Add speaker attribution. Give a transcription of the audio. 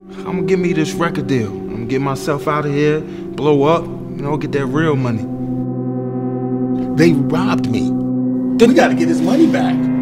Speaker 1: I'm gonna get me this record deal. I'm gonna get myself out of here, blow up, you know, get that real money.
Speaker 2: They robbed me. Then we gotta get his money back.